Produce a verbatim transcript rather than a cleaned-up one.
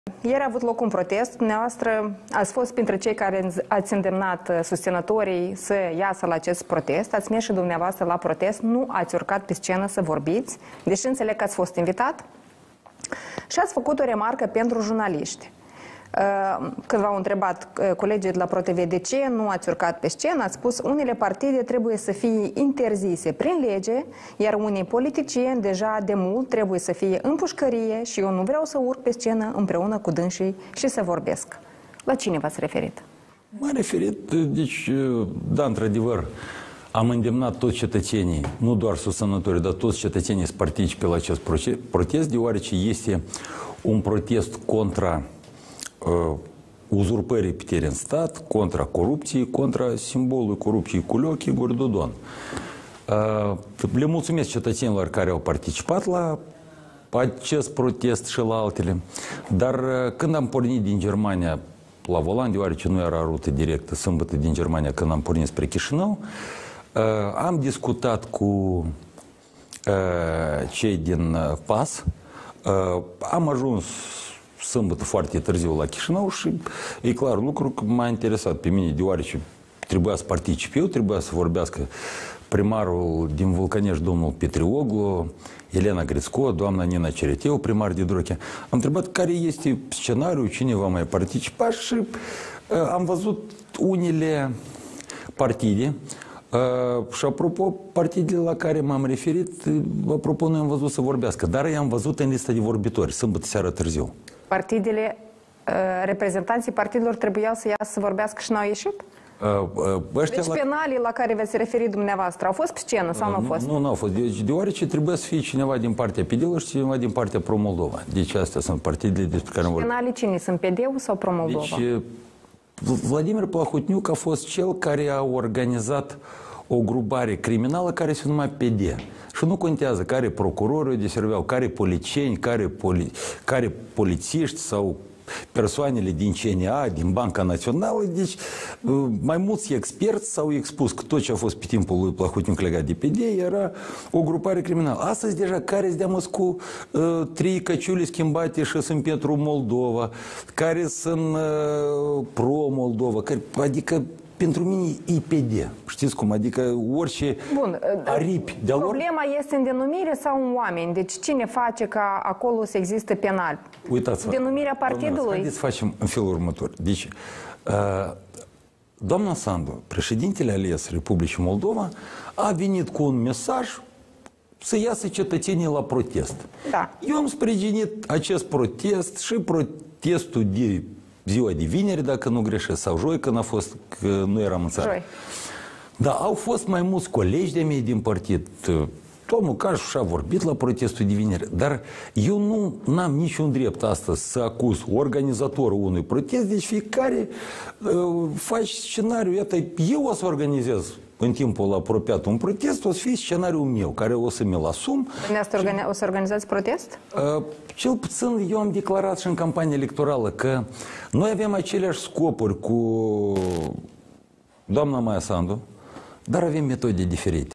Ieri a avut loc un protest. Dumneavoastră ați fost printre cei care ați îndemnat susținătorii să iasă la acest protest. Ați mers și dumneavoastră la protest. Nu ați urcat pe scenă să vorbiți, deși înțeleg că ați fost invitat. Și ați făcut o remarcă pentru jurnaliști. Când v-au întrebat colegii de la ProTV de ce nu ați urcat pe scenă, ați spus unele partide trebuie să fie interzise prin lege, iar unii politicieni deja de mult trebuie să fie în pușcărie și eu nu vreau să urc pe scenă împreună cu dânsii și să vorbesc. La cine v-ați referit? M-am referit, deci, da, într-adevăr, am îndemnat toți cetățenii, nu doar susținătorii, dar toți cetățenii să participe la acest protest, deoarece este un protest contra uh, uzurpării puterii în stat, contra corupției, contra simbolului corupției Culioch, Igor Dodon. Uh, le mulțumesc cetățenilor care au participat la acest protest și la altele, dar uh, când am pornit din Germania la volan, deoarece nu era rută directă, sâmbătă din Germania, când am pornit spre Chișinău, uh, am discutat cu uh, cei din uh, P A S, uh, am ajuns sâmbătă foarte târziu la Chișinău și e clar, lucru m-a interesat pe mine, deoarece trebuia să particip eu, trebuia să vorbească primarul din Vulcanești, domnul Petrioglu, Elena Grițco, doamna Nina Cereteu, primar de Drochea. Am întrebat care este scenariul, cine va mai participa și uh, am văzut unele partide. Uh, și apropo, partidele la care m-am referit, apropo, noi am văzut să vorbească, dar i-am văzut în lista de vorbitori, sâmbătă seara târziu. Partidele, uh, reprezentanții partidelor trebuiau să iasă să vorbească și n-au ieșit? Uh, uh, deci la... penalii la care v-ați referit dumneavoastră au fost pe scenă sau uh, nu au fost? Nu, nu au fost. Deci, deoarece trebuie să fie cineva din partea P D-ului și cineva din partea Pro-Moldova. Deci astea sunt partidele despre care am vorbit. Penalii cine? Sunt P D-ul sau Pro-Moldova? Deci, Vladimir Plahotniuc a fost cel care a organizat o grupare criminală care se numea P D. Și nu contează care procurori deserveau, care policieni, care, poli, care polițiști sau persoanele din C N A, din Banca Națională. Deci, mai mulți experți s-au expus că tot ce a fost pe timpul lui Plahotniuc legat de P D era o grupare criminală. Astăzi, deja, care de cu uh, trei căciuli schimbate și sunt pentru Moldova, care sunt uh, pro-Moldova, care, adică pentru mine e P D. Știți cum? Adică orice Bun, aripi. De problema lor... este în denumire sau în oameni? Deci cine face ca acolo să existe penal? Uitați-vă. Denumirea partidului? Haideți să facem în felul următor. Deci, uh, doamna Sandu, președintele ales Republicii Moldova, a venit cu un mesaj să iasă cetățenii la protest. Da. Eu am sprijinit acest protest și protestul de ziua de vineri, dacă nu greșesc, sau joi, când a fost, că nu eram în țară. Joi. Da, au fost mai mulți colegi de mei din partid. Domnul Cașu și-a vorbit la protestul de vineri, dar eu nu am niciun drept astăzi să acuz organizatorul unui protest, deci fiecare uh, face scenariul. Iată, eu o să organizez în timpul apropiat un protest, o să fie scenariul meu, care o să mi-l asum. Și... O să organizați protest? Uh, cel puțin eu am declarat și în campania electorală că noi avem aceleași scopuri cu doamna Maia Sandu, dar avem metode diferite.